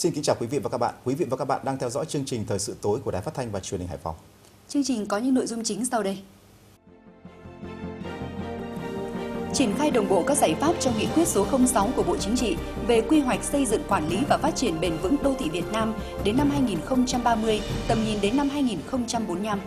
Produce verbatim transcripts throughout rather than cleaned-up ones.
Xin kính chào quý vị và các bạn. Quý vị và các bạn đang theo dõi chương trình Thời sự tối của Đài Phát thanh và Truyền hình Hải Phòng. Chương trình có những nội dung chính sau đây. Triển khai đồng bộ các giải pháp trong nghị quyết số không sáu của Bộ Chính trị về quy hoạch xây dựng, quản lý và phát triển bền vững đô thị Việt Nam đến năm hai nghìn không trăm ba mươi, tầm nhìn đến năm hai nghìn không trăm bốn mươi lăm.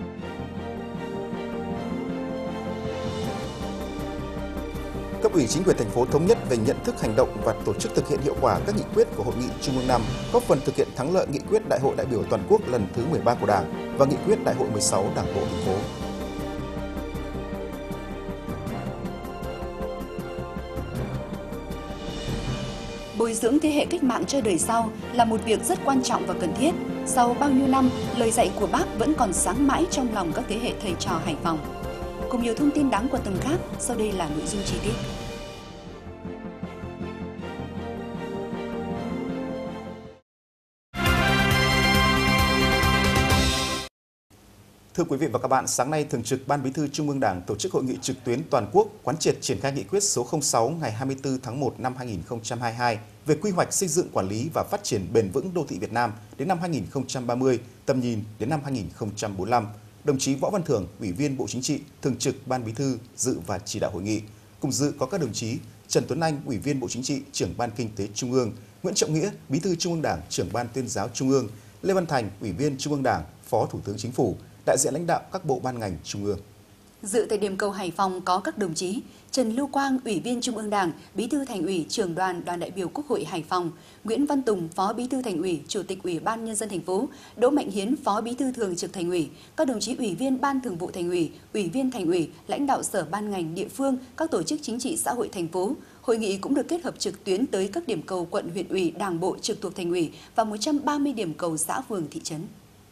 Cấp ủy chính quyền thành phố thống nhất về nhận thức, hành động và tổ chức thực hiện hiệu quả các nghị quyết của Hội nghị Trung ương năm, góp phần thực hiện thắng lợi nghị quyết Đại hội đại biểu toàn quốc lần thứ mười ba của Đảng và nghị quyết Đại hội mười sáu Đảng bộ thành phố. Bồi dưỡng thế hệ cách mạng cho đời sau là một việc rất quan trọng và cần thiết. Sau bao nhiêu năm, lời dạy của Bác vẫn còn sáng mãi trong lòng các thế hệ thầy trò Hải Phòng. Cùng nhiều thông tin đáng quan tâm khác, sau đây là nội dung chi tiết. Thưa quý vị và các bạn, sáng nay Thường trực Ban Bí thư Trung ương Đảng tổ chức hội nghị trực tuyến toàn quốc quán triệt triển khai nghị quyết số không sáu ngày hai mươi tư tháng một năm hai nghìn không trăm hai mươi hai về quy hoạch xây dựng, quản lý và phát triển bền vững đô thị Việt Nam đến năm hai nghìn không trăm ba mươi, tầm nhìn đến năm hai nghìn không trăm bốn mươi lăm. Đồng chí Võ Văn Thưởng, Ủy viên Bộ Chính trị, Thường trực Ban Bí thư dự và chỉ đạo hội nghị. Cùng dự có các đồng chí Trần Tuấn Anh, Ủy viên Bộ Chính trị, Trưởng Ban Kinh tế Trung ương, Nguyễn Trọng Nghĩa, Bí thư Trung ương Đảng, Trưởng Ban Tuyên giáo Trung ương, Lê Văn Thành, Ủy viên Trung ương Đảng, Phó Thủ tướng Chính phủ, đại diện lãnh đạo các bộ ban ngành Trung ương. Dự tại điểm cầu Hải Phòng có các đồng chí Trần Lưu Quang, Ủy viên Trung ương Đảng, Bí thư Thành ủy, Trưởng đoàn Đoàn đại biểu Quốc hội Hải Phòng, Nguyễn Văn Tùng, Phó Bí thư Thành ủy, Chủ tịch Ủy ban Nhân dân thành phố, Đỗ Mạnh Hiến, Phó Bí thư Thường trực Thành ủy, các đồng chí Ủy viên Ban Thường vụ Thành ủy, Ủy viên Thành ủy, lãnh đạo sở ban ngành địa phương, các tổ chức chính trị xã hội thành phố. Hội nghị cũng được kết hợp trực tuyến tới các điểm cầu quận, huyện ủy, Đảng bộ trực thuộc Thành ủy và một trăm ba mươi điểm cầu xã phường thị trấn.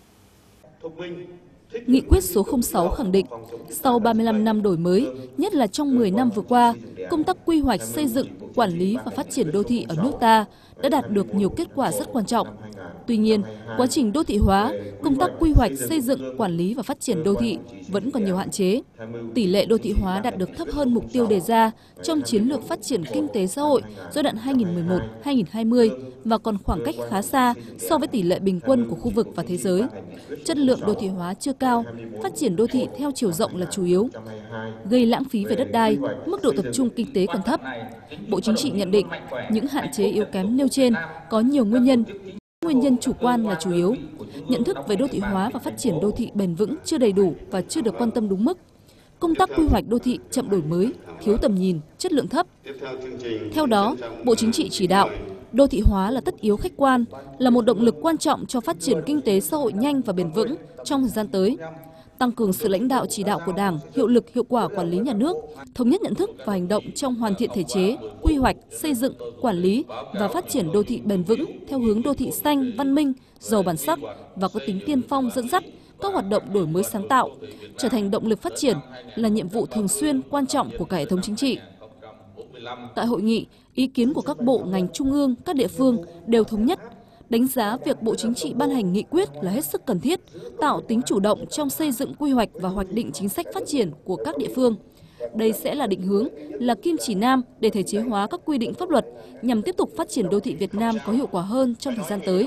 Nghị quyết số không sáu khẳng định, sau ba mươi lăm năm đổi mới, nhất là trong mười năm vừa qua, công tác quy hoạch xây dựng, quản lý và phát triển đô thị ở nước ta đã đạt được nhiều kết quả rất quan trọng. Tuy nhiên, quá trình đô thị hóa, công tác quy hoạch xây dựng, quản lý và phát triển đô thị vẫn còn nhiều hạn chế. Tỷ lệ đô thị hóa đạt được thấp hơn mục tiêu đề ra trong chiến lược phát triển kinh tế xã hội giai đoạn hai nghìn không trăm mười một đến hai nghìn không trăm hai mươi và còn khoảng cách khá xa so với tỷ lệ bình quân của khu vực và thế giới. Chất lượng đô thị hóa chưa cao, phát triển đô thị theo chiều rộng là chủ yếu, gây lãng phí về đất đai, mức độ tập trung kinh tế còn thấp. Bộ Chính trị nhận định những hạn chế yếu kém nêu trên có nhiều nguyên nhân. Nguyên nhân chủ quan là chủ yếu. Nhận thức về đô thị hóa và phát triển đô thị bền vững chưa đầy đủ và chưa được quan tâm đúng mức. Công tác quy hoạch đô thị chậm đổi mới, thiếu tầm nhìn, chất lượng thấp. Theo đó, Bộ Chính trị chỉ đạo, đô thị hóa là tất yếu khách quan, là một động lực quan trọng cho phát triển kinh tế xã hội nhanh và bền vững trong thời gian tới. Tăng cường sự lãnh đạo chỉ đạo của Đảng, hiệu lực hiệu quả quản lý nhà nước, thống nhất nhận thức và hành động trong hoàn thiện thể chế, quy hoạch, xây dựng, quản lý và phát triển đô thị bền vững theo hướng đô thị xanh, văn minh, giàu bản sắc và có tính tiên phong dẫn dắt các hoạt động đổi mới sáng tạo, trở thành động lực phát triển là nhiệm vụ thường xuyên quan trọng của cả hệ thống chính trị. Tại hội nghị, ý kiến của các bộ, ngành trung ương, các địa phương đều thống nhất đánh giá việc Bộ Chính trị ban hành nghị quyết là hết sức cần thiết, tạo tính chủ động trong xây dựng quy hoạch và hoạch định chính sách phát triển của các địa phương. Đây sẽ là định hướng, là kim chỉ nam để thể chế hóa các quy định pháp luật nhằm tiếp tục phát triển đô thị Việt Nam có hiệu quả hơn trong thời gian tới.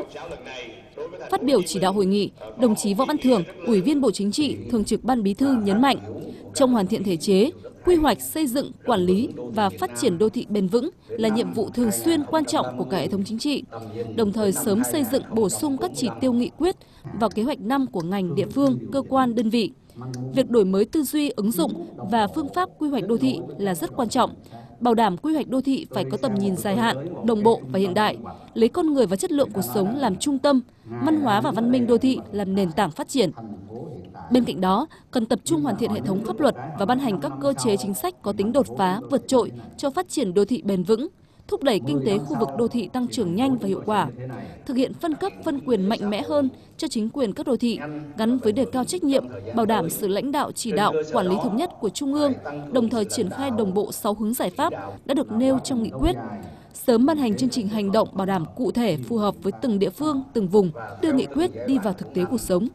Phát biểu chỉ đạo hội nghị, đồng chí Võ Văn Thưởng, Ủy viên Bộ Chính trị, Thường trực Ban Bí thư nhấn mạnh, trong hoàn thiện thể chế, quy hoạch xây dựng, quản lý và phát triển đô thị bền vững là nhiệm vụ thường xuyên quan trọng của cả hệ thống chính trị, đồng thời sớm xây dựng bổ sung các chỉ tiêu nghị quyết vào kế hoạch năm của ngành, địa phương, cơ quan, đơn vị. Việc đổi mới tư duy, ứng dụng và phương pháp quy hoạch đô thị là rất quan trọng. Bảo đảm quy hoạch đô thị phải có tầm nhìn dài hạn, đồng bộ và hiện đại, lấy con người và chất lượng cuộc sống làm trung tâm, văn hóa và văn minh đô thị làm nền tảng phát triển. Bên cạnh đó, cần tập trung hoàn thiện hệ thống pháp luật và ban hành các cơ chế chính sách có tính đột phá, vượt trội cho phát triển đô thị bền vững, thúc đẩy kinh tế khu vực đô thị tăng trưởng nhanh và hiệu quả, thực hiện phân cấp phân quyền mạnh mẽ hơn cho chính quyền các đô thị, gắn với đề cao trách nhiệm, bảo đảm sự lãnh đạo chỉ đạo, quản lý thống nhất của Trung ương, đồng thời triển khai đồng bộ sáu hướng giải pháp đã được nêu trong nghị quyết. Sớm ban hành chương trình hành động bảo đảm cụ thể phù hợp với từng địa phương, từng vùng, đưa nghị quyết đi vào thực tế cuộc sống.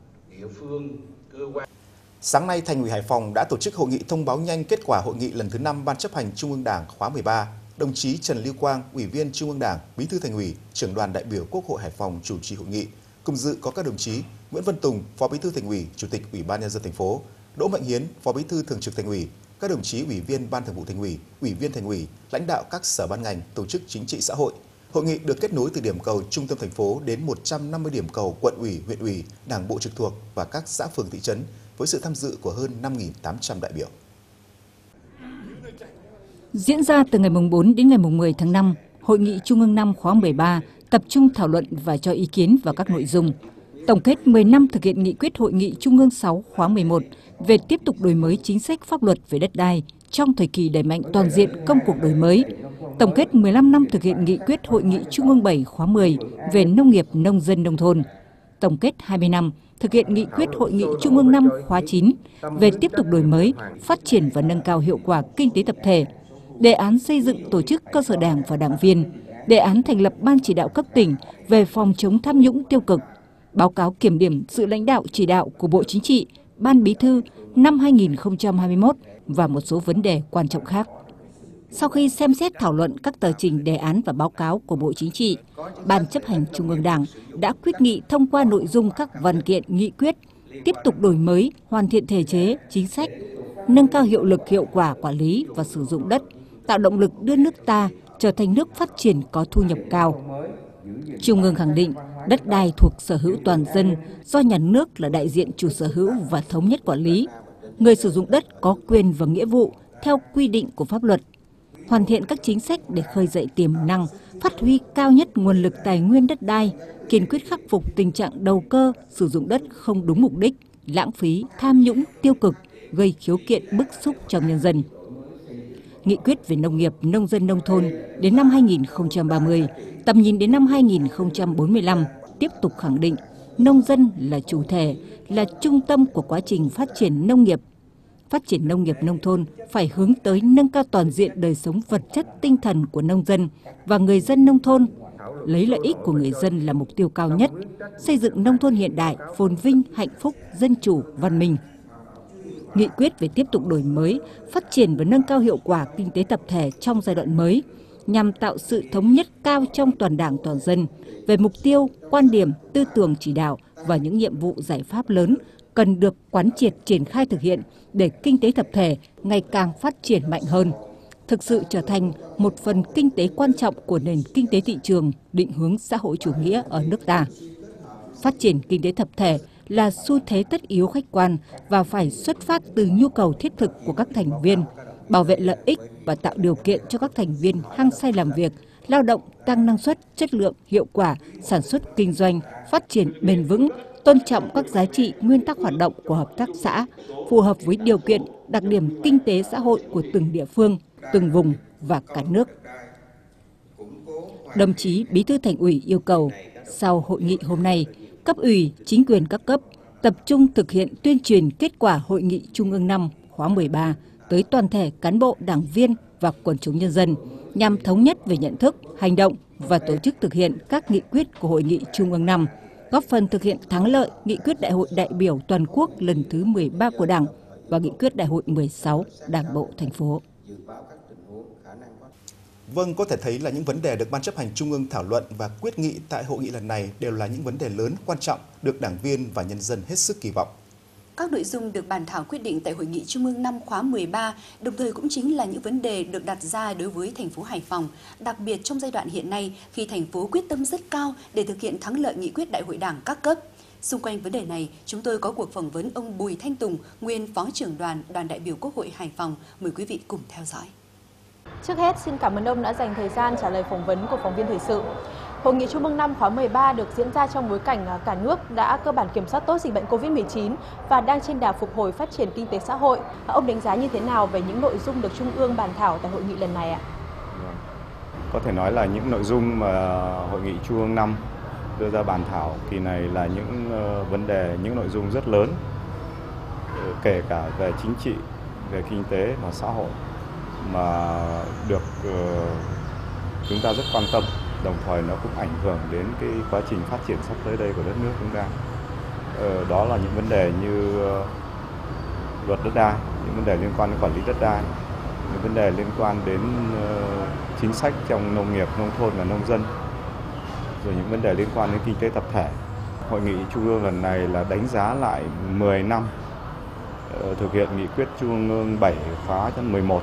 Sáng nay, Thành ủy Hải Phòng đã tổ chức hội nghị thông báo nhanh kết quả hội nghị lần thứ năm Ban chấp hành Trung ương Đảng khóa mười ba. đồng chí Trần Lưu Quang, Ủy viên Trung ương Đảng, Bí thư Thành ủy, Trưởng đoàn đại biểu Quốc hội Hải Phòng chủ trì hội nghị. Cùng dự có các đồng chí Nguyễn Văn Tùng, Phó Bí thư Thành ủy, Chủ tịch Ủy ban Nhân dân thành phố, Đỗ Mạnh Hiến, Phó Bí thư Thường trực Thành ủy, các đồng chí Ủy viên Ban Thường vụ Thành ủy, Ủy viên Thành ủy, lãnh đạo các sở ban ngành, tổ chức chính trị xã hội. Hội nghị được kết nối từ điểm cầu trung tâm thành phố đến một trăm năm mươi điểm cầu quận ủy, huyện ủy, Đảng bộ trực thuộc và các xã phường thị trấn với sự tham dự của hơn năm nghìn tám trăm đại biểu. Diễn ra từ ngày bốn đến ngày mười tháng năm, Hội nghị Trung ương năm khóa mười ba tập trung thảo luận và cho ý kiến vào các nội dung tổng kết mười năm thực hiện nghị quyết Hội nghị Trung ương sáu khóa mười một về tiếp tục đổi mới chính sách pháp luật về đất đai trong thời kỳ đẩy mạnh toàn diện công cuộc đổi mới, tổng kết mười lăm năm thực hiện nghị quyết Hội nghị Trung ương bảy khóa mười về nông nghiệp nông dân nông thôn, tổng kết hai mươi năm thực hiện nghị quyết Hội nghị Trung ương năm khóa chín về tiếp tục đổi mới, phát triển và nâng cao hiệu quả kinh tế tập thể, đề án xây dựng tổ chức cơ sở đảng và đảng viên, đề án thành lập Ban chỉ đạo cấp tỉnh về phòng chống tham nhũng tiêu cực, báo cáo kiểm điểm sự lãnh đạo chỉ đạo của Bộ Chính trị, Ban Bí thư năm hai nghìn không trăm hai mươi mốt và một số vấn đề quan trọng khác. Sau khi xem xét thảo luận các tờ trình đề án và báo cáo của Bộ Chính trị, Ban chấp hành Trung ương Đảng đã quyết nghị thông qua nội dung các văn kiện nghị quyết, tiếp tục đổi mới, hoàn thiện thể chế, chính sách, nâng cao hiệu lực hiệu quả quản lý và sử dụng đất, tạo động lực đưa nước ta trở thành nước phát triển có thu nhập cao. Trung ương khẳng định đất đai thuộc sở hữu toàn dân do nhà nước là đại diện chủ sở hữu và thống nhất quản lý. Người sử dụng đất có quyền và nghĩa vụ theo quy định của pháp luật. Hoàn thiện các chính sách để khơi dậy tiềm năng, phát huy cao nhất nguồn lực tài nguyên đất đai, kiên quyết khắc phục tình trạng đầu cơ, sử dụng đất không đúng mục đích, lãng phí, tham nhũng, tiêu cực, gây khiếu kiện bức xúc trong nhân dân. Nghị quyết về nông nghiệp, nông dân nông thôn đến năm hai nghìn không trăm ba mươi, tầm nhìn đến năm hai nghìn không trăm bốn mươi lăm tiếp tục khẳng định nông dân là chủ thể, là trung tâm của quá trình phát triển nông nghiệp. Phát triển nông nghiệp nông thôn phải hướng tới nâng cao toàn diện đời sống vật chất tinh thần của nông dân và người dân nông thôn, lấy lợi ích của người dân là mục tiêu cao nhất, xây dựng nông thôn hiện đại, phồn vinh, hạnh phúc, dân chủ, văn minh. Nghị quyết về tiếp tục đổi mới, phát triển và nâng cao hiệu quả kinh tế tập thể trong giai đoạn mới, nhằm tạo sự thống nhất cao trong toàn Đảng toàn dân về mục tiêu, quan điểm, tư tưởng chỉ đạo và những nhiệm vụ giải pháp lớn cần được quán triệt triển khai thực hiện để kinh tế tập thể ngày càng phát triển mạnh hơn, thực sự trở thành một phần kinh tế quan trọng của nền kinh tế thị trường định hướng xã hội chủ nghĩa ở nước ta. Phát triển kinh tế tập thể là xu thế tất yếu khách quan và phải xuất phát từ nhu cầu thiết thực của các thành viên, bảo vệ lợi ích và tạo điều kiện cho các thành viên hăng say làm việc, lao động, tăng năng suất, chất lượng, hiệu quả, sản xuất kinh doanh, phát triển bền vững, tôn trọng các giá trị nguyên tắc hoạt động của hợp tác xã, phù hợp với điều kiện, đặc điểm kinh tế xã hội của từng địa phương, từng vùng và cả nước. Đồng chí Bí thư Thành ủy yêu cầu, sau hội nghị hôm nay, cấp ủy, chính quyền các cấp tập trung thực hiện tuyên truyền kết quả Hội nghị Trung ương năm khóa mười ba tới toàn thể cán bộ, đảng viên và quần chúng nhân dân, nhằm thống nhất về nhận thức, hành động và tổ chức thực hiện các nghị quyết của Hội nghị Trung ương năm, góp phần thực hiện thắng lợi nghị quyết Đại hội đại biểu toàn quốc lần thứ mười ba của Đảng và nghị quyết Đại hội mười sáu Đảng bộ thành phố. Vâng, có thể thấy là những vấn đề được Ban chấp hành Trung ương thảo luận và quyết nghị tại hội nghị lần này đều là những vấn đề lớn, quan trọng, được đảng viên và nhân dân hết sức kỳ vọng. Các nội dung được bàn thảo quyết định tại Hội nghị Trung ương năm khóa mười ba, đồng thời cũng chính là những vấn đề được đặt ra đối với thành phố Hải Phòng, đặc biệt trong giai đoạn hiện nay khi thành phố quyết tâm rất cao để thực hiện thắng lợi nghị quyết Đại hội Đảng các cấp. Xung quanh vấn đề này, chúng tôi có cuộc phỏng vấn ông Bùi Thanh Tùng, nguyên Phó trưởng đoàn, Đoàn đại biểu Quốc hội Hải Phòng. Mời quý vị cùng theo dõi. Trước hết, xin cảm ơn ông đã dành thời gian trả lời phỏng vấn của phóng viên thời sự. Hội nghị Trung ương năm khóa mười ba được diễn ra trong bối cảnh cả nước đã cơ bản kiểm soát tốt dịch bệnh Covid mười chín và đang trên đà phục hồi phát triển kinh tế xã hội. Ông đánh giá như thế nào về những nội dung được Trung ương bàn thảo tại hội nghị lần này ạ? Có thể nói là những nội dung mà Hội nghị Trung ương năm đưa ra bàn thảo kỳ này là những vấn đề, những nội dung rất lớn, kể cả về chính trị, về kinh tế và xã hội mà được chúng ta rất quan tâm. Đồng thời nó cũng ảnh hưởng đến cái quá trình phát triển sắp tới đây của đất nước chúng ta. Ờ, đó là những vấn đề như luật đất đai, những vấn đề liên quan đến quản lý đất đai, những vấn đề liên quan đến uh, chính sách trong nông nghiệp, nông thôn và nông dân, rồi những vấn đề liên quan đến kinh tế tập thể. Hội nghị Trung ương lần này là đánh giá lại mười năm thực hiện nghị quyết Trung ương bảy khóa mười một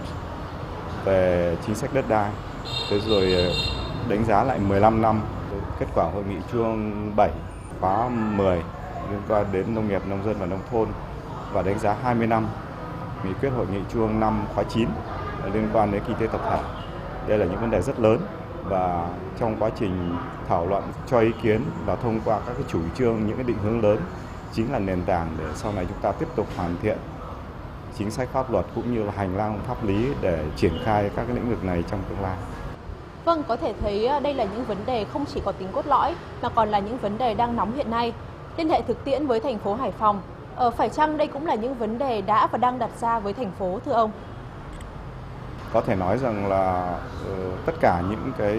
về chính sách đất đai, thế rồi đánh giá lại mười lăm năm kết quả hội nghị Trung ương bảy khóa mười liên quan đến nông nghiệp, nông dân và nông thôn, và đánh giá hai mươi năm nghị quyết hội nghị Trung ương năm khóa chín liên quan đến kinh tế tập thể. Đây là những vấn đề rất lớn, và trong quá trình thảo luận, cho ý kiến và thông qua các cái chủ trương, những cái định hướng lớn chính là nền tảng để sau này chúng ta tiếp tục hoàn thiện chính sách pháp luật cũng như là hành lang pháp lý để triển khai các cái lĩnh vực này trong tương lai. Vâng, có thể thấy đây là những vấn đề không chỉ có tính cốt lõi mà còn là những vấn đề đang nóng hiện nay. Liên hệ thực tiễn với thành phố Hải Phòng, ờ, phải chăng đây cũng là những vấn đề đã và đang đặt ra với thành phố, thưa ông? Có thể nói rằng là uh, tất cả những cái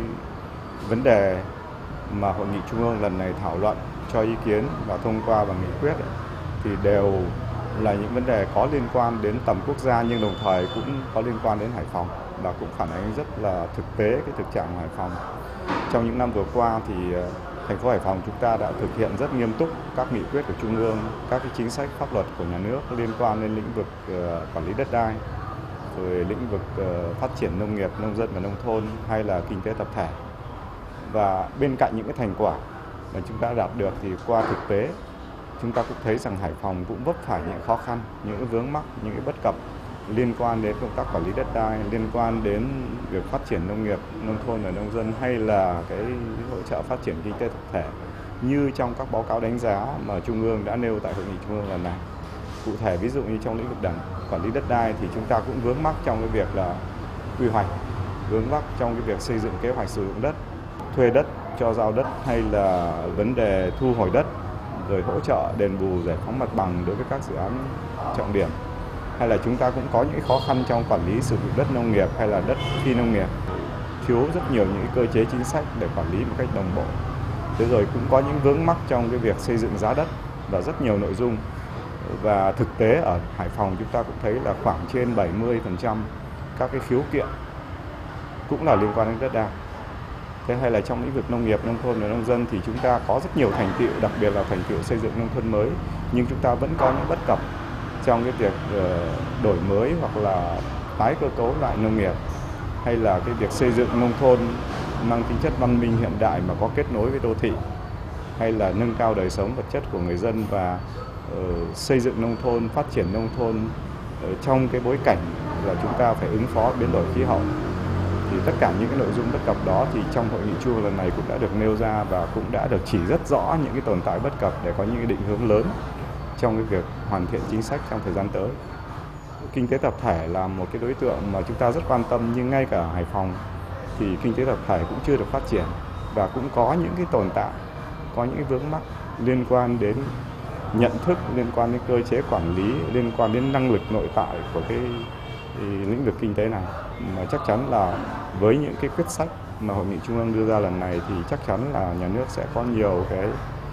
vấn đề mà hội nghị Trung ương lần này thảo luận, cho ý kiến và thông qua bằng nghị quyết ấy, thì đều là những vấn đề có liên quan đến tầm quốc gia, nhưng đồng thời cũng có liên quan đến Hải Phòng và cũng phản ánh rất là thực tế cái thực trạng của Hải Phòng. Trong những năm vừa qua thì thành phố Hải Phòng chúng ta đã thực hiện rất nghiêm túc các nghị quyết của Trung ương, các cái chính sách pháp luật của nhà nước liên quan đến lĩnh vực uh, quản lý đất đai, rồi lĩnh vực uh, phát triển nông nghiệp, nông dân và nông thôn, hay là kinh tế tập thể. Và bên cạnh những cái thành quả mà chúng ta đạt được thì qua thực tế chúng ta cũng thấy rằng Hải Phòng cũng vấp phải những khó khăn, những cái vướng mắc, những cái bất cập liên quan đến công tác quản lý đất đai, liên quan đến việc phát triển nông nghiệp, nông thôn và nông dân, hay là cái hỗ trợ phát triển kinh tế tập thể như trong các báo cáo đánh giá mà Trung ương đã nêu tại hội nghị Trung ương lần này. Cụ thể ví dụ như trong lĩnh vực đảng quản lý đất đai thì chúng ta cũng vướng mắc trong cái việc là quy hoạch, vướng mắc trong cái việc xây dựng kế hoạch sử dụng đất, thuê đất, cho giao đất, hay là vấn đề thu hồi đất, rồi hỗ trợ đền bù giải phóng mặt bằng đối với các dự án trọng điểm. Hay là chúng ta cũng có những khó khăn trong quản lý sử dụng đất nông nghiệp hay là đất phi nông nghiệp, thiếu rất nhiều những cơ chế chính sách để quản lý một cách đồng bộ. Thế rồi cũng có những vướng mắc trong cái việc xây dựng giá đất và rất nhiều nội dung. Và thực tế ở Hải Phòng chúng ta cũng thấy là khoảng trên bảy mươi phần trăm các cái khiếu kiện cũng là liên quan đến đất đai. Thế hay là trong lĩnh vực nông nghiệp, nông thôn và nông dân thì chúng ta có rất nhiều thành tựu, đặc biệt là thành tựu xây dựng nông thôn mới, nhưng chúng ta vẫn có những bất cập trong cái việc đổi mới hoặc là tái cơ cấu lại nông nghiệp, hay là cái việc xây dựng nông thôn mang tính chất văn minh hiện đại mà có kết nối với đô thị, hay là nâng cao đời sống vật chất của người dân và uh, xây dựng nông thôn, phát triển nông thôn uh, trong cái bối cảnh là chúng ta phải ứng phó biến đổi khí hậu. Thì tất cả những cái nội dung bất cập đó thì trong hội nghị Trung ương lần này cũng đã được nêu ra và cũng đã được chỉ rất rõ những cái tồn tại bất cập để có những cái định hướng lớn trong cái việc hoàn thiện chính sách trong thời gian tới. Kinh tế tập thể là một cái đối tượng mà chúng ta rất quan tâm, nhưng ngay cả Hải Phòng thì kinh tế tập thể cũng chưa được phát triển và cũng có những cái tồn tại, có những cái vướng mắc liên quan đến nhận thức, liên quan đến cơ chế quản lý, liên quan đến năng lực nội tại của cái, cái lĩnh vực kinh tế này. Mà chắc chắn là với những cái quyết sách mà hội nghị Trung ương đưa ra lần này thì chắc chắn là nhà nước sẽ có nhiều cái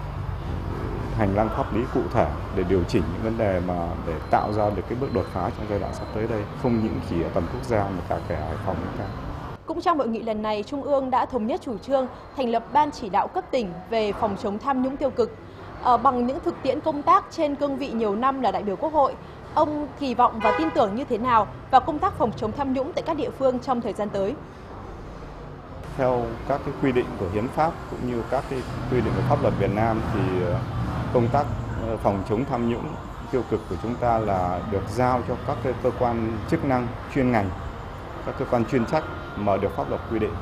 hành lang pháp lý cụ thể để điều chỉnh những vấn đề mà để tạo ra được cái bước đột phá trong giai đoạn sắp tới đây, không những chỉ ở tầm quốc gia mà cả cả Hải Phòng chúng ta. Cũng trong hội nghị lần này, Trung ương đã thống nhất chủ trương thành lập Ban chỉ đạo cấp tỉnh về phòng chống tham nhũng tiêu cực. Ở bằng những thực tiễn công tác trên cương vị nhiều năm là đại biểu Quốc hội, ông kỳ vọng và tin tưởng như thế nào vào công tác phòng chống tham nhũng tại các địa phương trong thời gian tới? Theo các cái quy định của hiến pháp cũng như các cái quy định của pháp luật Việt Nam thì công tác phòng chống tham nhũng tiêu cực của chúng ta là được giao cho các cái cơ quan chức năng chuyên ngành, các cơ quan chuyên trách mà được pháp luật quy định.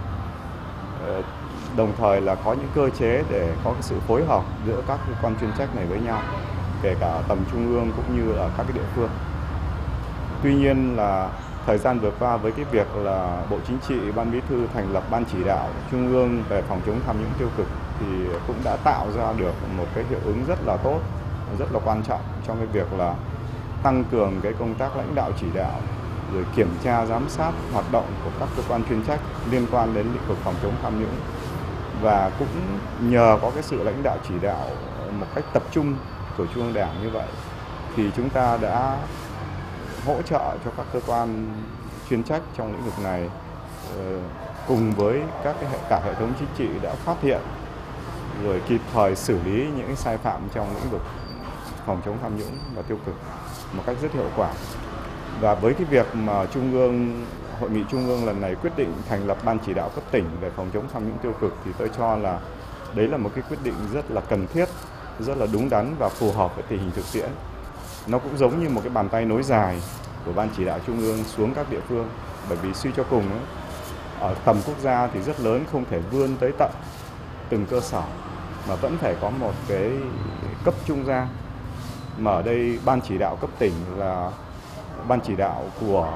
Đồng thời là có những cơ chế để có cái sự phối hợp giữa các cơ quan chuyên trách này với nhau, kể cả ở tầm trung ương cũng như ở các cái địa phương. Tuy nhiên là thời gian vừa qua với cái việc là Bộ Chính trị, Ban Bí thư thành lập Ban chỉ đạo Trung ương về phòng chống tham nhũng tiêu cực thì cũng đã tạo ra được một cái hiệu ứng rất là tốt, rất là quan trọng trong cái việc là tăng cường cái công tác lãnh đạo chỉ đạo, rồi kiểm tra giám sát hoạt động của các cơ quan chuyên trách liên quan đến lĩnh vực phòng chống tham nhũng. Và cũng nhờ có cái sự lãnh đạo chỉ đạo một cách tập trung của Trung ương Đảng như vậy thì chúng ta đã hỗ trợ cho các cơ quan chuyên trách trong lĩnh vực này cùng với các cái cả hệ thống chính trị đã phát hiện rồi kịp thời xử lý những sai phạm trong lĩnh vực phòng chống tham nhũng và tiêu cực một cách rất hiệu quả. Và với cái việc mà Trung ương Hội nghị Trung ương lần này quyết định thành lập Ban chỉ đạo cấp tỉnh về phòng chống tham nhũng tiêu cực thì tôi cho là đấy là một cái quyết định rất là cần thiết, rất là đúng đắn và phù hợp với tình hình thực tiễn. Nó cũng giống như một cái bàn tay nối dài của Ban chỉ đạo Trung ương xuống các địa phương, bởi vì suy cho cùng ấy, ở tầm quốc gia thì rất lớn, không thể vươn tới tận từng cơ sở mà vẫn phải có một cái cấp trung gian. Mà ở đây Ban chỉ đạo cấp tỉnh là ban chỉ đạo của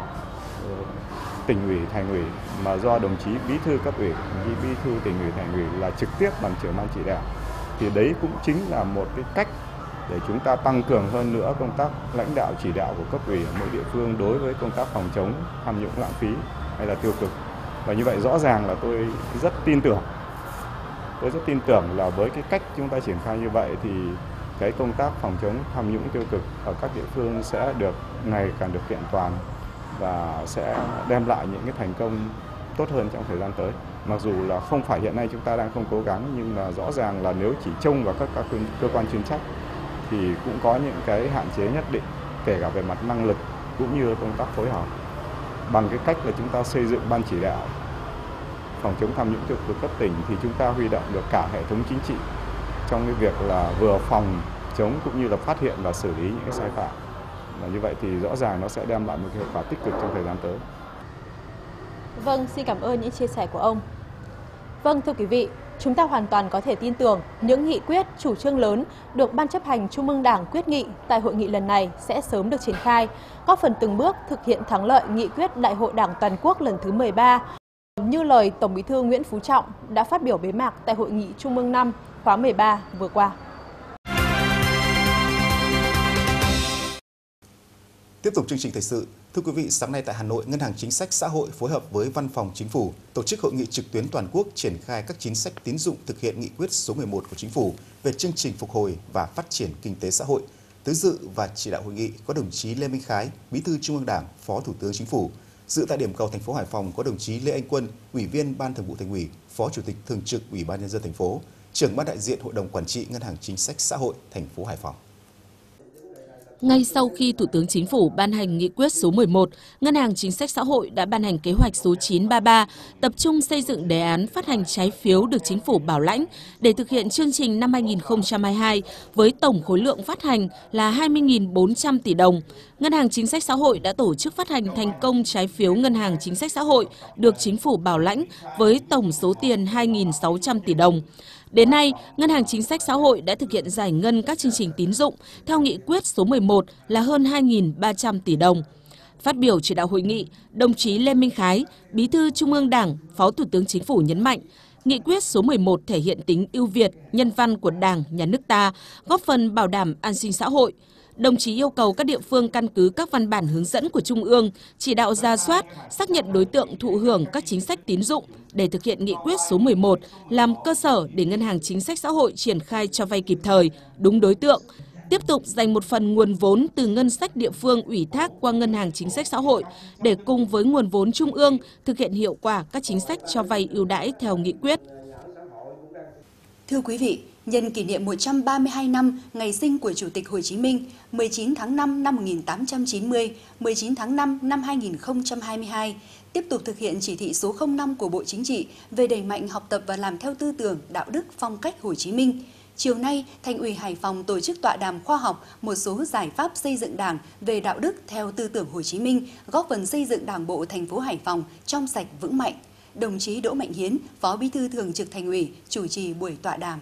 tỉnh ủy, thành ủy mà do đồng chí bí thư cấp ủy, đồng chí bí thư tỉnh ủy, thành ủy là trực tiếp làm trưởng ban chỉ đạo. Thì đấy cũng chính là một cái cách để chúng ta tăng cường hơn nữa công tác lãnh đạo chỉ đạo của cấp ủy ở mỗi địa phương đối với công tác phòng chống tham nhũng lãng phí hay là tiêu cực. Và như vậy rõ ràng là tôi rất tin tưởng, tôi rất tin tưởng là với cái cách chúng ta triển khai như vậy thì cái công tác phòng chống tham nhũng tiêu cực ở các địa phương sẽ được ngày càng được kiện toàn và sẽ đem lại những cái thành công tốt hơn trong thời gian tới. Mặc dù là không phải hiện nay chúng ta đang không cố gắng, nhưng mà rõ ràng là nếu chỉ trông vào các, các cơ quan chuyên trách thì cũng có những cái hạn chế nhất định, kể cả về mặt năng lực cũng như công tác phối hợp. Bằng cái cách là chúng ta xây dựng ban chỉ đạo phòng chống tham nhũng tiêu cực cấp tỉnh thì chúng ta huy động được cả hệ thống chính trị trong cái việc là vừa phòng chống cũng như là phát hiện và xử lý những cái sai phạm. Và như vậy thì rõ ràng nó sẽ đem lại một hiệu quả tích cực trong thời gian tới. Vâng, xin cảm ơn những chia sẻ của ông. Vâng, thưa quý vị, chúng ta hoàn toàn có thể tin tưởng những nghị quyết, chủ trương lớn được Ban chấp hành Trung ương Đảng quyết nghị tại hội nghị lần này sẽ sớm được triển khai, góp phần từng bước thực hiện thắng lợi nghị quyết Đại hội Đảng Toàn quốc lần thứ mười ba. Như lời Tổng Bí thư Nguyễn Phú Trọng đã phát biểu bế mạc tại Hội nghị Trung ương năm khóa mười ba vừa qua. Tiếp tục chương trình thời sự, thưa quý vị, sáng nay tại Hà Nội, Ngân hàng Chính sách Xã hội phối hợp với Văn phòng Chính phủ tổ chức hội nghị trực tuyến toàn quốc triển khai các chính sách tín dụng thực hiện nghị quyết số mười một của Chính phủ về chương trình phục hồi và phát triển kinh tế xã hội. Tới dự và chỉ đạo hội nghị có đồng chí Lê Minh Khái, Bí thư Trung ương Đảng, Phó Thủ tướng Chính phủ. Dự tại điểm cầu thành phố Hải Phòng có đồng chí Lê Anh Quân, Ủy viên Ban Thường vụ Thành ủy, Phó Chủ tịch Thường trực Ủy ban Nhân dân thành phố, Trưởng ban đại diện Hội đồng Quản trị Ngân hàng Chính sách Xã hội thành phố Hải Phòng. Ngay sau khi Thủ tướng Chính phủ ban hành nghị quyết số mười một, Ngân hàng Chính sách Xã hội đã ban hành kế hoạch số chín ba ba, tập trung xây dựng đề án phát hành trái phiếu được Chính phủ bảo lãnh để thực hiện chương trình năm hai nghìn không trăm hai mươi hai với tổng khối lượng phát hành là hai mươi nghìn bốn trăm tỷ đồng. Ngân hàng Chính sách Xã hội đã tổ chức phát hành thành công trái phiếu Ngân hàng Chính sách Xã hội được Chính phủ bảo lãnh với tổng số tiền hai nghìn sáu trăm tỷ đồng. Đến nay, Ngân hàng Chính sách Xã hội đã thực hiện giải ngân các chương trình tín dụng theo nghị quyết số mười một là hơn hai nghìn ba trăm tỷ đồng. Phát biểu chỉ đạo hội nghị, đồng chí Lê Minh Khái, Bí thư Trung ương Đảng, Phó Thủ tướng Chính phủ nhấn mạnh, nghị quyết số mười một thể hiện tính ưu việt, nhân văn của Đảng, Nhà nước ta, góp phần bảo đảm an sinh xã hội. Đồng chí yêu cầu các địa phương căn cứ các văn bản hướng dẫn của Trung ương, chỉ đạo rà soát, xác nhận đối tượng thụ hưởng các chính sách tín dụng để thực hiện nghị quyết số mười một, làm cơ sở để Ngân hàng Chính sách Xã hội triển khai cho vay kịp thời, đúng đối tượng. Tiếp tục dành một phần nguồn vốn từ ngân sách địa phương ủy thác qua Ngân hàng Chính sách Xã hội để cùng với nguồn vốn Trung ương thực hiện hiệu quả các chính sách cho vay ưu đãi theo nghị quyết. Thưa quý vị, nhân kỷ niệm một trăm ba mươi hai năm ngày sinh của Chủ tịch Hồ Chí Minh, mười chín tháng năm năm một nghìn tám trăm chín mươi, mười chín tháng năm năm hai nghìn không trăm hai mươi hai, tiếp tục thực hiện chỉ thị số không năm của Bộ Chính trị về đẩy mạnh học tập và làm theo tư tưởng, đạo đức, phong cách Hồ Chí Minh. Chiều nay, Thành ủy Hải Phòng tổ chức tọa đàm khoa học một số giải pháp xây dựng Đảng về đạo đức theo tư tưởng Hồ Chí Minh, góp phần xây dựng Đảng bộ thành phố Hải Phòng trong sạch vững mạnh. Đồng chí Đỗ Mạnh Hiến, Phó Bí thư Thường trực Thành ủy, chủ trì buổi tọa đàm.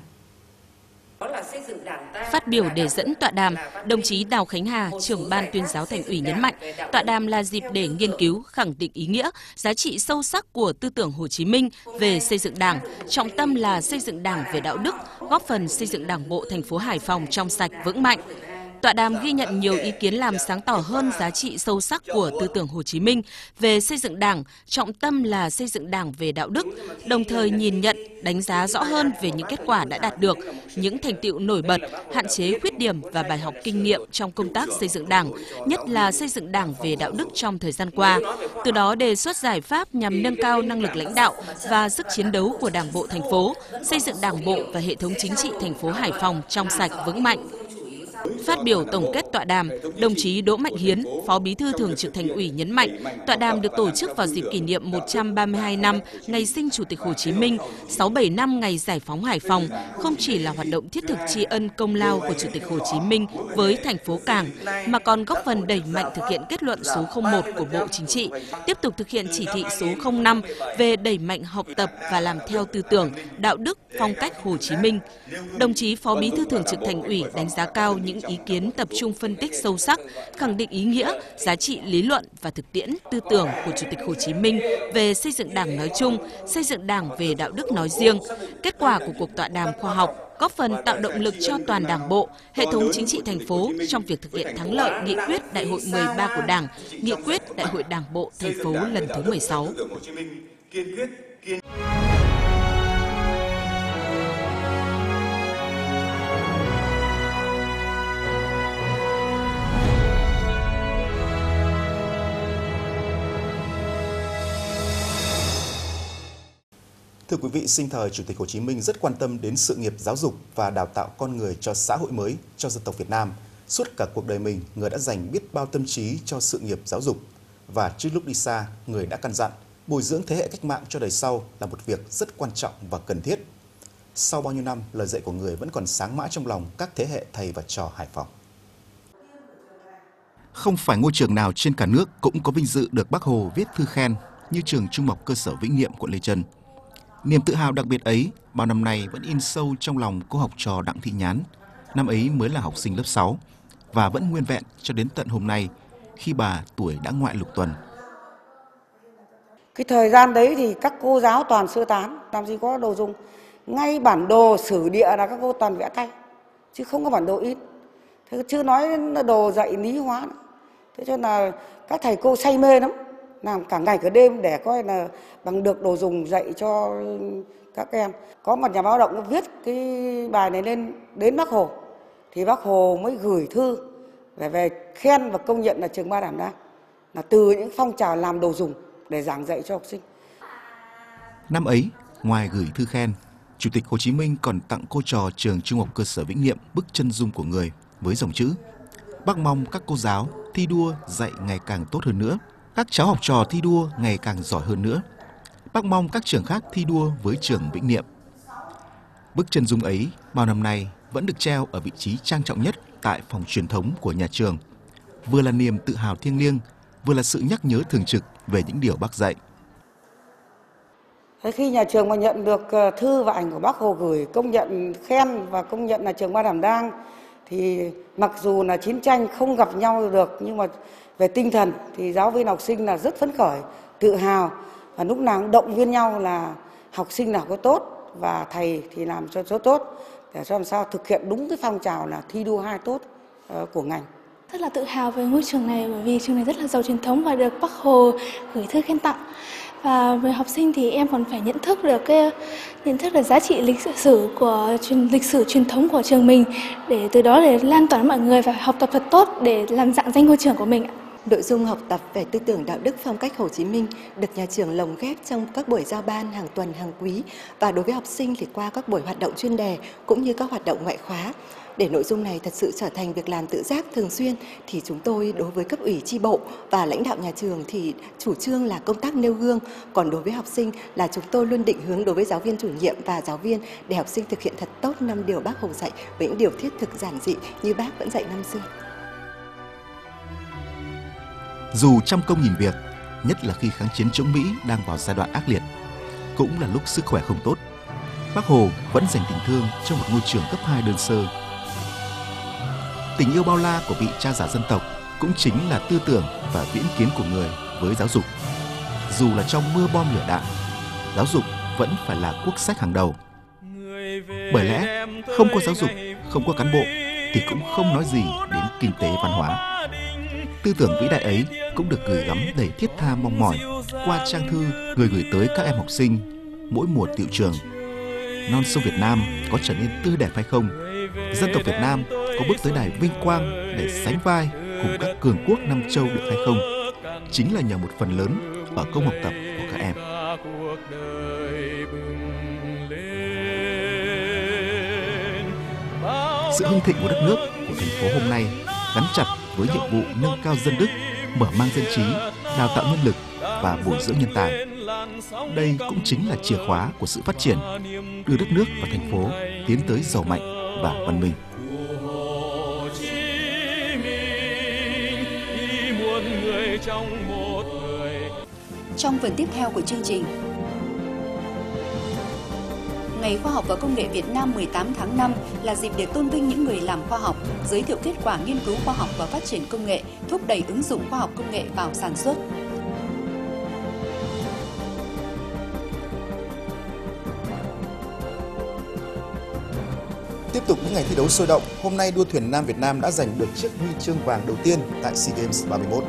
Phát biểu để dẫn tọa đàm, đồng chí Đào Khánh Hà, trưởng ban tuyên giáo Thành ủy nhấn mạnh, tọa đàm là dịp để nghiên cứu, khẳng định ý nghĩa, giá trị sâu sắc của tư tưởng Hồ Chí Minh về xây dựng Đảng, trọng tâm là xây dựng Đảng về đạo đức, góp phần xây dựng Đảng bộ thành phố Hải Phòng trong sạch vững mạnh. Tọa đàm ghi nhận nhiều ý kiến làm sáng tỏ hơn giá trị sâu sắc của tư tưởng Hồ Chí Minh về xây dựng Đảng, trọng tâm là xây dựng Đảng về đạo đức, đồng thời nhìn nhận, đánh giá rõ hơn về những kết quả đã đạt được, những thành tựu nổi bật, hạn chế khuyết điểm và bài học kinh nghiệm trong công tác xây dựng Đảng, nhất là xây dựng Đảng về đạo đức trong thời gian qua. Từ đó đề xuất giải pháp nhằm nâng cao năng lực lãnh đạo và sức chiến đấu của Đảng bộ thành phố, xây dựng Đảng bộ và hệ thống chính trị thành phố Hải Phòng trong sạch vững mạnh. Phát biểu tổng kết tọa đàm, đồng chí Đỗ Mạnh Hiến, Phó Bí thư Thường trực Thành ủy nhấn mạnh, tọa đàm được tổ chức vào dịp kỷ niệm một trăm ba mươi hai năm ngày sinh Chủ tịch Hồ Chí Minh, sáu mươi bảy năm ngày giải phóng Hải Phòng, không chỉ là hoạt động thiết thực tri ân công lao của Chủ tịch Hồ Chí Minh với thành phố Cảng, mà còn góp phần đẩy mạnh thực hiện kết luận số không một của Bộ Chính trị, tiếp tục thực hiện chỉ thị số không năm về đẩy mạnh học tập và làm theo tư tưởng, đạo đức, phong cách Hồ Chí Minh. Đồng chí Phó Bí thư Thường trực Thành ủy đánh giá cao những ý kiến tập trung phân tích sâu sắc, khẳng định ý nghĩa, giá trị lý luận và thực tiễn tư tưởng của Chủ tịch Hồ Chí Minh về xây dựng Đảng nói chung, xây dựng Đảng về đạo đức nói riêng. Kết quả của cuộc tọa đàm khoa học góp phần tạo động lực cho toàn Đảng bộ, hệ thống chính trị thành phố trong việc thực hiện thắng lợi nghị quyết Đại hội mười ba của Đảng, nghị quyết Đại hội Đảng bộ thành phố lần thứ mười sáu. Thưa quý vị, sinh thời Chủ tịch Hồ Chí Minh rất quan tâm đến sự nghiệp giáo dục và đào tạo con người cho xã hội mới, cho dân tộc Việt Nam. Suốt cả cuộc đời mình, người đã dành biết bao tâm trí cho sự nghiệp giáo dục. Và trước lúc đi xa, người đã căn dặn, bồi dưỡng thế hệ cách mạng cho đời sau là một việc rất quan trọng và cần thiết. Sau bao nhiêu năm, lời dạy của người vẫn còn sáng mãi trong lòng các thế hệ thầy và trò Hải Phòng. Không phải ngôi trường nào trên cả nước cũng có vinh dự được Bác Hồ viết thư khen như trường Trung học cơ sở Vĩnh Niệm, quận Lê Chân. Niềm tự hào đặc biệt ấy bao năm nay vẫn in sâu trong lòng cô học trò Đặng Thị Nhán, năm ấy mới là học sinh lớp sáu, và vẫn nguyên vẹn cho đến tận hôm nay khi bà tuổi đã ngoại lục tuần. Cái thời gian đấy thì các cô giáo toàn sơ tán, làm gì có đồ dùng. Ngay bản đồ sử địa là các cô toàn vẽ tay, chứ không có bản đồ in. Thế chưa nói đồ dạy lý hóa. Thế cho nên là các thầy cô say mê lắm, làm cả ngày cả đêm để coi là bằng được đồ dùng dạy cho các em. Có một nhà báo động nó viết cái bài này lên đến Bác Hồ, thì Bác Hồ mới gửi thư về, về khen và công nhận là trường Ba Đảm Đang, là từ những phong trào làm đồ dùng để giảng dạy cho học sinh. Năm ấy, ngoài gửi thư khen, Chủ tịch Hồ Chí Minh còn tặng cô trò trường Trung học cơ sở Vĩnh Niệm bức chân dung của người với dòng chữ: Bác mong các cô giáo thi đua dạy ngày càng tốt hơn nữa, các cháu học trò thi đua ngày càng giỏi hơn nữa. Bác mong các trường khác thi đua với trường Vĩnh Niệm. Bức chân dung ấy bao năm nay vẫn được treo ở vị trí trang trọng nhất tại phòng truyền thống của nhà trường, vừa là niềm tự hào thiêng liêng, vừa là sự nhắc nhớ thường trực về những điều Bác dạy. Thế khi nhà trường mà nhận được thư và ảnh của Bác Hồ gửi công nhận khen và công nhận là trường Ba Đảm Đang, thì mặc dù là chiến tranh không gặp nhau được, nhưng mà về tinh thần thì giáo viên học sinh là rất phấn khởi, tự hào, và lúc nào cũng động viên nhau là học sinh nào có tốt và thầy thì làm cho số tốt, để cho làm sao thực hiện đúng cái phong trào là thi đua hai tốt của ngành. Rất là tự hào về ngôi trường này, bởi vì trường này rất là giàu truyền thống và được Bác Hồ gửi thư khen tặng. Và về học sinh thì em còn phải nhận thức được cái nhận thức được giá trị lịch sử của truyền lịch sử truyền thống của trường mình, để từ đó để lan tỏa mọi người và học tập thật tốt để làm rạng danh ngôi trường của mình. Nội dung học tập về tư tưởng đạo đức phong cách Hồ Chí Minh được nhà trường lồng ghép trong các buổi giao ban hàng tuần hàng quý, và đối với học sinh thì qua các buổi hoạt động chuyên đề cũng như các hoạt động ngoại khóa. Để nội dung này thật sự trở thành việc làm tự giác thường xuyên thì chúng tôi đối với cấp ủy chi bộ và lãnh đạo nhà trường thì chủ trương là công tác nêu gương, còn đối với học sinh là chúng tôi luôn định hướng đối với giáo viên chủ nhiệm và giáo viên để học sinh thực hiện thật tốt năm điều Bác Hồ dạy với những điều thiết thực giản dị như Bác vẫn dạy năm xưa. Dù trăm công nghìn việc, nhất là khi kháng chiến chống Mỹ đang vào giai đoạn ác liệt, cũng là lúc sức khỏe không tốt, Bác Hồ vẫn dành tình thương cho một ngôi trường cấp hai đơn sơ. Tình yêu bao la của vị cha già dân tộc cũng chính là tư tưởng và viễn kiến của người với giáo dục. Dù là trong mưa bom lửa đạn, giáo dục vẫn phải là quốc sách hàng đầu. Bởi lẽ không có giáo dục, không có cán bộ, thì cũng không nói gì đến kinh tế văn hóa. Tư tưởng vĩ đại ấy cũng được gửi gắm đầy thiết tha mong mỏi qua trang thư người gửi tới các em học sinh mỗi mùa tựu trường. Non sông Việt Nam có trở nên tươi đẹp hay không? Dân tộc Việt Nam có bước tới đài vinh quang để sánh vai cùng các cường quốc Nam Châu được hay không? Chính là nhờ một phần lớn ở công học tập của các em. Sự hưng thịnh của đất nước, của thành phố hôm nay gắn chặt với nhiệm vụ nâng cao dân đức, mở mang dân trí, đào tạo nhân lực và bồi dưỡng nhân tài. Đây cũng chính là chìa khóa của sự phát triển, đưa đất nước và thành phố tiến tới giàu mạnh và văn minh. Trong phần tiếp theo của chương trình, Ngày Khoa học và Công nghệ Việt Nam mười tám tháng năm là dịp để tôn vinh những người làm khoa học, giới thiệu kết quả nghiên cứu khoa học và phát triển công nghệ, thúc đẩy ứng dụng khoa học công nghệ vào sản xuất. Tiếp tục những ngày thi đấu sôi động, hôm nay đua thuyền nam Việt Nam đã giành được chiếc huy chương vàng đầu tiên tại SEA Games ba mươi mốt.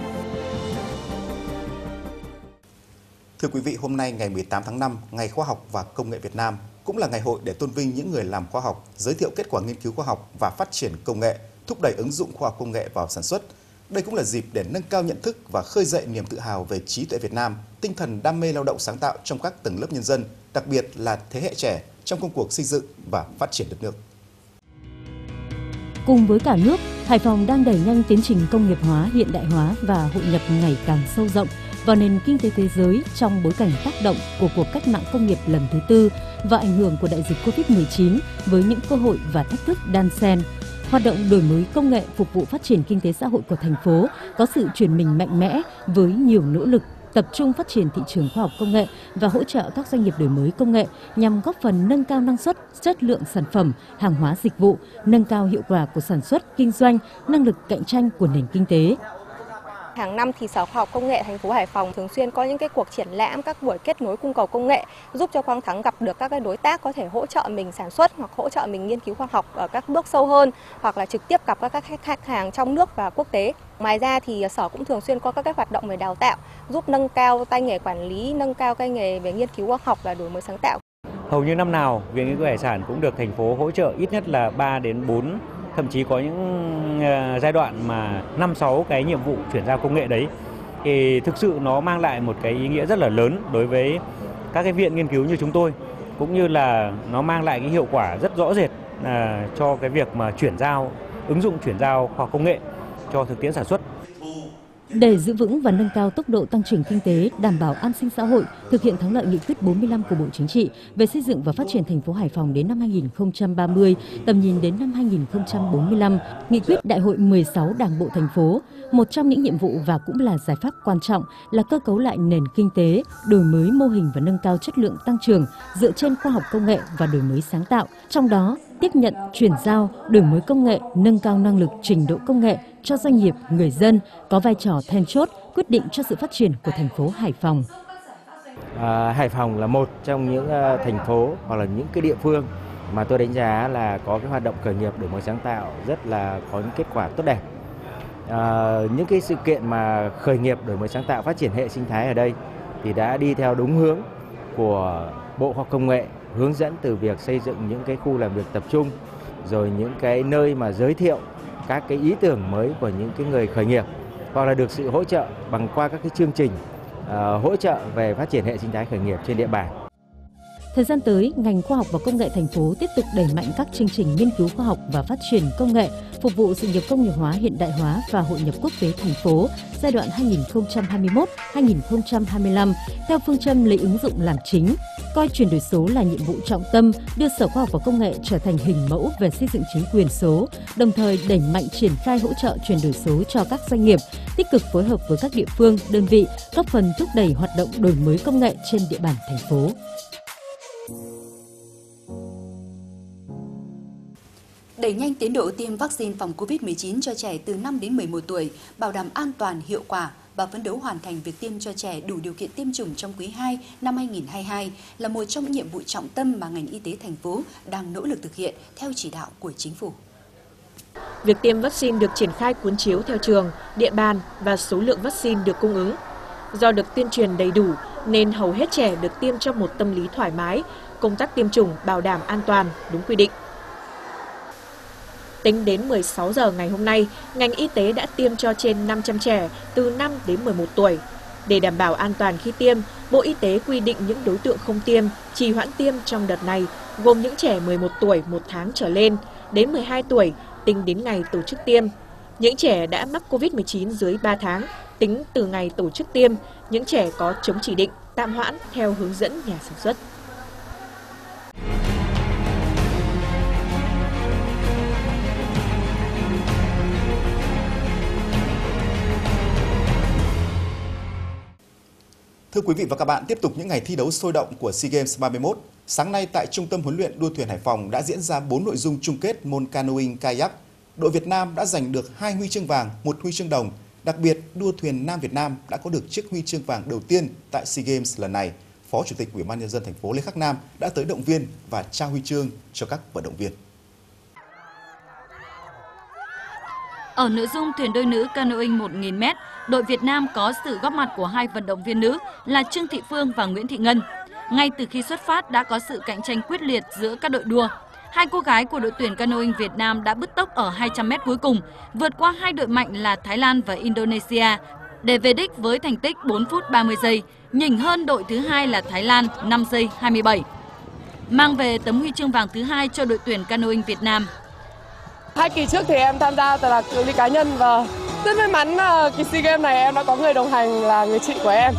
Thưa quý vị, hôm nay ngày mười tám tháng năm, Ngày Khoa học và Công nghệ Việt Nam cũng là ngày hội để tôn vinh những người làm khoa học, giới thiệu kết quả nghiên cứu khoa học và phát triển công nghệ, thúc đẩy ứng dụng khoa học công nghệ vào sản xuất. Đây cũng là dịp để nâng cao nhận thức và khơi dậy niềm tự hào về trí tuệ Việt Nam, tinh thần đam mê lao động sáng tạo trong các tầng lớp nhân dân, đặc biệt là thế hệ trẻ trong công cuộc xây dựng và phát triển đất nước. Cùng với cả nước, Hải Phòng đang đẩy nhanh tiến trình công nghiệp hóa, hiện đại hóa và hội nhập ngày càng sâu rộng vào nền kinh tế thế giới trong bối cảnh tác động của cuộc cách mạng công nghiệp lần thứ tư và ảnh hưởng của đại dịch Covid mười chín với những cơ hội và thách thức đan xen. Hoạt động đổi mới công nghệ phục vụ phát triển kinh tế xã hội của thành phố có sự chuyển mình mạnh mẽ với nhiều nỗ lực tập trung phát triển thị trường khoa học công nghệ và hỗ trợ các doanh nghiệp đổi mới công nghệ nhằm góp phần nâng cao năng suất, chất lượng sản phẩm, hàng hóa dịch vụ, nâng cao hiệu quả của sản xuất, kinh doanh, năng lực cạnh tranh của nền kinh tế. Hàng năm thì Sở Khoa học Công nghệ thành phố Hải Phòng thường xuyên có những cái cuộc triển lãm, các buổi kết nối cung cầu công nghệ giúp cho Quang Thắng gặp được các cái đối tác có thể hỗ trợ mình sản xuất hoặc hỗ trợ mình nghiên cứu khoa học ở các bước sâu hơn, hoặc là trực tiếp gặp các khách hàng trong nước và quốc tế. Ngoài ra thì Sở cũng thường xuyên có các cái hoạt động về đào tạo giúp nâng cao tay nghề quản lý, nâng cao tay nghề về nghiên cứu khoa học và đổi mới sáng tạo. Hầu như năm nào, Viện Nghiên cứu Hải sản cũng được thành phố hỗ trợ ít nhất là ba đến bốn, thậm chí có những giai đoạn mà năm sáu cái nhiệm vụ chuyển giao công nghệ đấy. Thì thực sự nó mang lại một cái ý nghĩa rất là lớn đối với các cái viện nghiên cứu như chúng tôi, cũng như là nó mang lại cái hiệu quả rất rõ rệt à, cho cái việc mà chuyển giao, ứng dụng chuyển giao khoa học công nghệ cho thực tiễn sản xuất. Để giữ vững và nâng cao tốc độ tăng trưởng kinh tế, đảm bảo an sinh xã hội, thực hiện thắng lợi nghị quyết bốn mươi lăm của Bộ Chính trị về xây dựng và phát triển thành phố Hải Phòng đến năm hai nghìn không trăm ba mươi, tầm nhìn đến năm hai nghìn không trăm bốn mươi lăm, nghị quyết Đại hội mười sáu Đảng bộ thành phố, một trong những nhiệm vụ và cũng là giải pháp quan trọng là cơ cấu lại nền kinh tế, đổi mới mô hình và nâng cao chất lượng tăng trưởng dựa trên khoa học công nghệ và đổi mới sáng tạo, trong đó tiếp nhận, chuyển giao, đổi mới công nghệ, nâng cao năng lực, trình độ công nghệ cho doanh nghiệp, người dân có vai trò then chốt quyết định cho sự phát triển của thành phố Hải Phòng. À, Hải Phòng là một trong những uh, thành phố hoặc là những cái địa phương mà tôi đánh giá là có cái hoạt động khởi nghiệp đổi mới sáng tạo rất là có những kết quả tốt đẹp. À, những cái sự kiện mà khởi nghiệp đổi mới sáng tạo phát triển hệ sinh thái ở đây thì đã đi theo đúng hướng của Bộ Khoa học Công nghệ, hướng dẫn từ việc xây dựng những cái khu làm việc tập trung, rồi những cái nơi mà giới thiệu các cái ý tưởng mới của những cái người khởi nghiệp, hoặc là được sự hỗ trợ bằng qua các cái chương trình uh, hỗ trợ về phát triển hệ sinh thái khởi nghiệp trên địa bàn. Thời gian tới, ngành khoa học và công nghệ thành phố tiếp tục đẩy mạnh các chương trình nghiên cứu khoa học và phát triển công nghệ, phục vụ sự nghiệp công nghiệp hóa, hiện đại hóa và hội nhập quốc tế thành phố giai đoạn hai nghìn không trăm hai mươi mốt đến hai nghìn không trăm hai mươi lăm theo phương châm lấy ứng dụng làm chính, coi chuyển đổi số là nhiệm vụ trọng tâm, đưa Sở Khoa học và Công nghệ trở thành hình mẫu về xây dựng chính quyền số, đồng thời đẩy mạnh triển khai hỗ trợ chuyển đổi số cho các doanh nghiệp, tích cực phối hợp với các địa phương, đơn vị, góp phần thúc đẩy hoạt động đổi mới công nghệ trên địa bàn thành phố. Đẩy nhanh tiến độ tiêm vaccine phòng Covid mười chín cho trẻ từ năm đến mười một tuổi, bảo đảm an toàn, hiệu quả và phấn đấu hoàn thành việc tiêm cho trẻ đủ điều kiện tiêm chủng trong quý hai năm hai nghìn không trăm hai mươi hai là một trong những nhiệm vụ trọng tâm mà ngành y tế thành phố đang nỗ lực thực hiện theo chỉ đạo của Chính phủ. Việc tiêm vaccine được triển khai cuốn chiếu theo trường, địa bàn và số lượng vaccine được cung ứng. Do được tuyên truyền đầy đủ nên hầu hết trẻ được tiêm trong một tâm lý thoải mái, công tác tiêm chủng bảo đảm an toàn, đúng quy định. Tính đến mười sáu giờ ngày hôm nay, ngành y tế đã tiêm cho trên năm trăm trẻ từ năm đến mười một tuổi. Để đảm bảo an toàn khi tiêm, Bộ Y tế quy định những đối tượng không tiêm, trì hoãn tiêm trong đợt này gồm những trẻ mười một tuổi một tháng trở lên đến mười hai tuổi tính đến ngày tổ chức tiêm. Những trẻ đã mắc covid mười chín dưới ba tháng tính từ ngày tổ chức tiêm, những trẻ có chống chỉ định, tạm hoãn theo hướng dẫn nhà sản xuất. Thưa quý vị và các bạn, tiếp tục những ngày thi đấu sôi động của SEA Games ba mươi mốt. Sáng nay tại Trung tâm huấn luyện đua thuyền Hải Phòng đã diễn ra bốn nội dung chung kết môn canoeing kayak. Đội Việt Nam đã giành được hai huy chương vàng, một huy chương đồng. Đặc biệt, đua thuyền nam Việt Nam đã có được chiếc huy chương vàng đầu tiên tại SEA Games lần này. Phó Chủ tịch Ủy ban Nhân dân thành phố Lê Khắc Nam đã tới động viên và trao huy chương cho các vận động viên. Ở nội dung thuyền đôi nữ canoeing một nghìn mét, đội Việt Nam có sự góp mặt của hai vận động viên nữ là Trương Thị Phương và Nguyễn Thị Ngân. Ngay từ khi xuất phát đã có sự cạnh tranh quyết liệt giữa các đội đua. Hai cô gái của đội tuyển canoeing Việt Nam đã bứt tốc ở hai trăm mét cuối cùng, vượt qua hai đội mạnh là Thái Lan và Indonesia để về đích với thành tích bốn phút ba mươi giây, nhỉnh hơn đội thứ hai là Thái Lan năm giây hai mươi bảy. Mang về tấm huy chương vàng thứ hai cho đội tuyển canoeing Việt Nam. Hai kỳ trước thì em tham gia là cự ly cá nhân và rất may mắn là kỳ SEA Games này em đã có người đồng hành là người chị của em.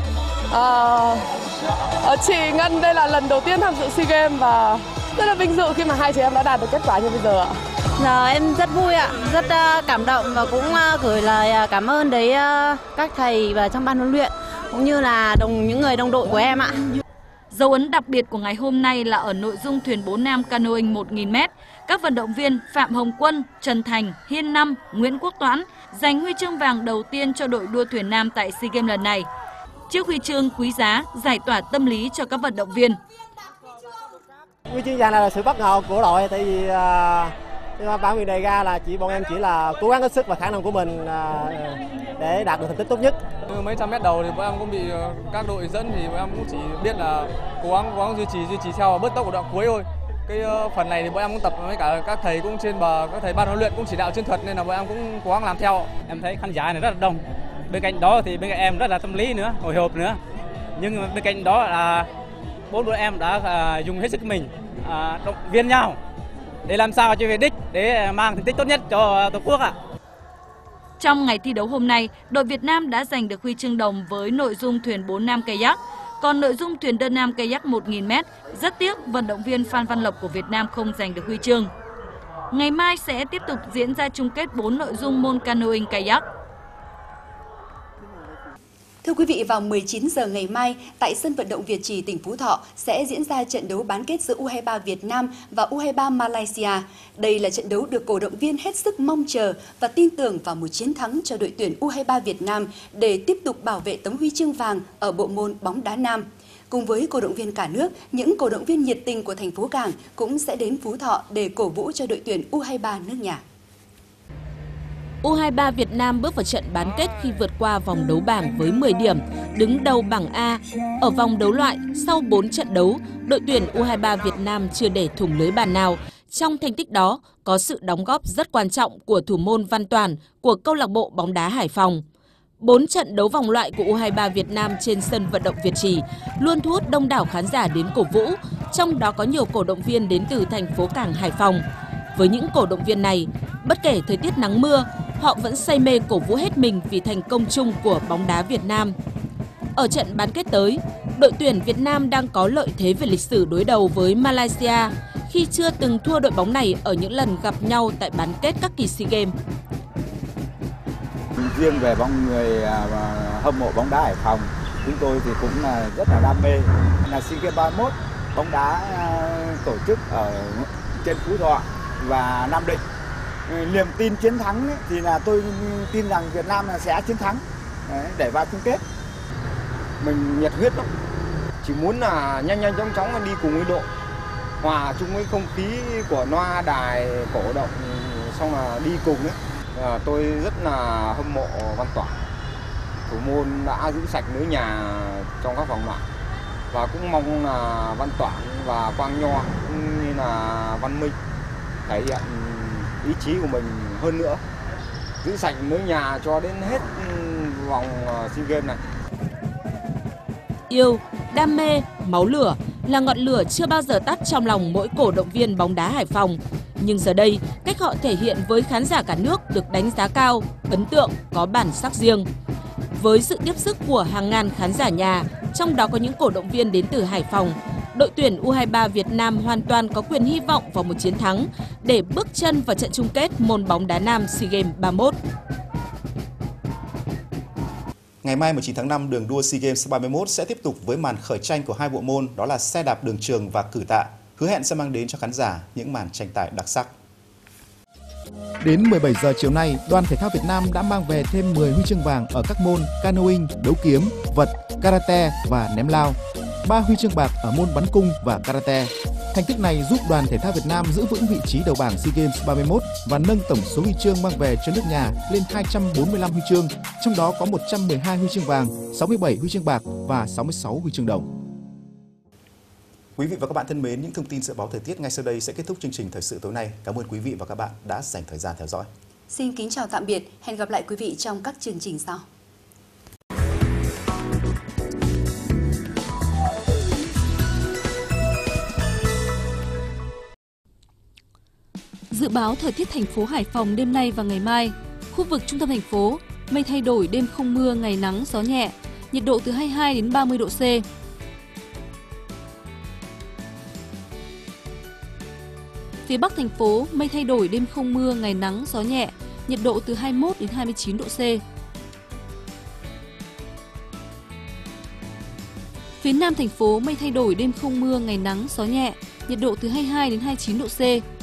À, chị Ngân đây là lần đầu tiên tham dự SEA Games và rất là vinh dự khi mà hai chị em đã đạt được kết quả như bây giờ ạ. Là em rất vui ạ, rất cảm động và cũng gửi lời cảm ơn đến các thầy và trong ban huấn luyện cũng như là đồng những người đồng đội của em ạ. Dấu ấn đặc biệt của ngày hôm nay là ở nội dung thuyền bốn nam canoeing một nghìn mét. Các vận động viên Phạm Hồng Quân, Trần Thành, Hiên Năm, Nguyễn Quốc Toãn giành huy chương vàng đầu tiên cho đội đua thuyền nam tại SEA Games lần này. Chiếc huy chương quý giá giải tỏa tâm lý cho các vận động viên. Huy chương vàng là sự bất ngờ của đội, tại vì uh, bản quyền đề ra là chỉ bọn em chỉ là cố gắng hết sức và khả năng của mình uh, để đạt được thành tích tốt nhất. Mấy trăm mét đầu thì bọn em cũng bị các đội dẫn thì bọn em cũng chỉ biết là cố gắng cố gắng duy trì duy trì theo và bớt tốc của đoạn cuối thôi. Cái phần này thì bọn em cũng tập với cả các thầy cũng trên bờ, các thầy ban huấn luyện cũng chỉ đạo chiến thuật nên là bọn em cũng cố gắng làm theo. Em thấy khán giả này rất là đông. Bên cạnh đó thì bên cạnh em rất là tâm lý nữa, hồi hộp nữa. Nhưng bên cạnh đó là bốn đội em đã uh, dùng hết sức mình uh, động viên nhau để làm sao cho về đích để mang thành tích tốt nhất cho Tổ quốc ạ. Trong ngày thi đấu hôm nay, đội Việt Nam đã giành được huy chương đồng với nội dung thuyền bốn nam kayak. Còn nội dung thuyền đơn nam kayak một nghìn mét, rất tiếc vận động viên Phan Văn Lộc của Việt Nam không giành được huy chương. Ngày mai sẽ tiếp tục diễn ra chung kết bốn nội dung môn canoeing kayak. Thưa quý vị, vào mười chín giờ ngày mai, tại sân vận động Việt Trì, tỉnh Phú Thọ sẽ diễn ra trận đấu bán kết giữa U hai mươi ba Việt Nam và U hai mươi ba Malaysia. Đây là trận đấu được cổ động viên hết sức mong chờ và tin tưởng vào một chiến thắng cho đội tuyển U hai mươi ba Việt Nam để tiếp tục bảo vệ tấm huy chương vàng ở bộ môn bóng đá nam. Cùng với cổ động viên cả nước, những cổ động viên nhiệt tình của thành phố Cảng cũng sẽ đến Phú Thọ để cổ vũ cho đội tuyển U hai mươi ba nước nhà. U hai mươi ba Việt Nam bước vào trận bán kết khi vượt qua vòng đấu bảng với mười điểm, đứng đầu bảng A. Ở vòng đấu loại, sau bốn trận đấu, đội tuyển U hai mươi ba Việt Nam chưa để thủng lưới bàn nào. Trong thành tích đó, có sự đóng góp rất quan trọng của thủ môn Văn Toàn của câu lạc bộ bóng đá Hải Phòng. Bốn trận đấu vòng loại của U hai mươi ba Việt Nam trên sân vận động Việt Trì luôn thu hút đông đảo khán giả đến cổ vũ, trong đó có nhiều cổ động viên đến từ thành phố Cảng Hải Phòng. Với những cổ động viên này, bất kể thời tiết nắng mưa, họ vẫn say mê cổ vũ hết mình vì thành công chung của bóng đá Việt Nam. Ở trận bán kết tới, đội tuyển Việt Nam đang có lợi thế về lịch sử đối đầu với Malaysia khi chưa từng thua đội bóng này ở những lần gặp nhau tại bán kết các kỳ SEA Games. Riêng về bóng người hâm mộ bóng đá Hải Phòng, chúng tôi thì cũng rất là đam mê. Là SEA Games ba mươi mốt, bóng đá tổ chức ở trên Phú Thọ và Nam Định. Niềm tin chiến thắng ấy, thì là tôi tin rằng Việt Nam là sẽ chiến thắng đấy, để vào chung kết. Mình nhiệt huyết lắm, chỉ muốn là nhanh nhanh chóng chóng đi cùng với đội, hòa chung với không khí của loa đài cổ động xong là đi cùng ấy. À, tôi rất là hâm mộ Văn Toản. Thủ môn đã giữ sạch lưới nhà trong các vòng loại. Và cũng mong là Văn Toản và Quang Nho cũng như là Văn Minh thể hiện ý chí của mình hơn nữa, giữ sạch lưới nhà cho đến hết vòng SEA Games này. Yêu, đam mê, máu lửa là ngọn lửa chưa bao giờ tắt trong lòng mỗi cổ động viên bóng đá Hải Phòng. Nhưng giờ đây, cách họ thể hiện với khán giả cả nước được đánh giá cao, ấn tượng, có bản sắc riêng. Với sự tiếp sức của hàng ngàn khán giả nhà, trong đó có những cổ động viên đến từ Hải Phòng, đội tuyển U hai ba Việt Nam hoàn toàn có quyền hy vọng vào một chiến thắng để bước chân vào trận chung kết môn bóng đá nam SEA Games ba mươi mốt. Ngày mai mười chín tháng năm, đường đua SEA Games ba mươi mốt sẽ tiếp tục với màn khởi tranh của hai bộ môn, đó là xe đạp đường trường và cử tạ, hứa hẹn sẽ mang đến cho khán giả những màn tranh tài đặc sắc. Đến mười bảy giờ chiều nay, đoàn thể thao Việt Nam đã mang về thêm mười huy chương vàng ở các môn canoeing, đấu kiếm, vật, karate và ném lao, ba huy chương bạc ở môn bắn cung và karate. Thành tích này giúp đoàn thể thao Việt Nam giữ vững vị trí đầu bảng SEA Games ba mươi mốt và nâng tổng số huy chương mang về cho nước nhà lên hai trăm bốn mươi lăm huy chương, trong đó có một trăm mười hai huy chương vàng, sáu mươi bảy huy chương bạc và sáu mươi sáu huy chương đồng. Quý vị và các bạn thân mến, những thông tin dự báo thời tiết ngay sau đây sẽ kết thúc chương trình thời sự tối nay. Cảm ơn quý vị và các bạn đã dành thời gian theo dõi. Xin kính chào tạm biệt, hẹn gặp lại quý vị trong các chương trình sau. Dự báo thời tiết thành phố Hải Phòng đêm nay và ngày mai. Khu vực trung tâm thành phố, mây thay đổi, đêm không mưa, ngày nắng, gió nhẹ, nhiệt độ từ hai mươi hai đến ba mươi độ C. Phía Bắc thành phố, mây thay đổi, đêm không mưa, ngày nắng, gió nhẹ, nhiệt độ từ hai mươi mốt đến hai mươi chín độ C. Phía Nam thành phố, mây thay đổi, đêm không mưa, ngày nắng, gió nhẹ, nhiệt độ từ hai mươi hai đến hai mươi chín độ C.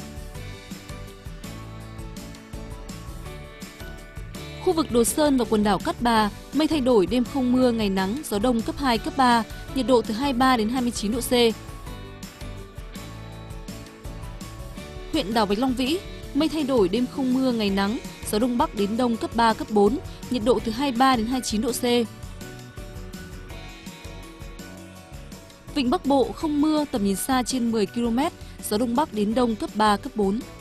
Khu vực Đồ Sơn và quần đảo Cát Bà, mây thay đổi, đêm không mưa, ngày nắng, gió đông cấp hai, cấp ba, nhiệt độ từ hai mươi ba đến hai mươi chín độ C. Huyện đảo Bạch Long Vĩ, mây thay đổi, đêm không mưa, ngày nắng, gió đông bắc đến đông cấp ba, cấp bốn, nhiệt độ từ hai mươi ba đến hai mươi chín độ C. Vịnh Bắc Bộ không mưa, tầm nhìn xa trên mười ki lô mét, gió đông bắc đến đông cấp ba, cấp bốn.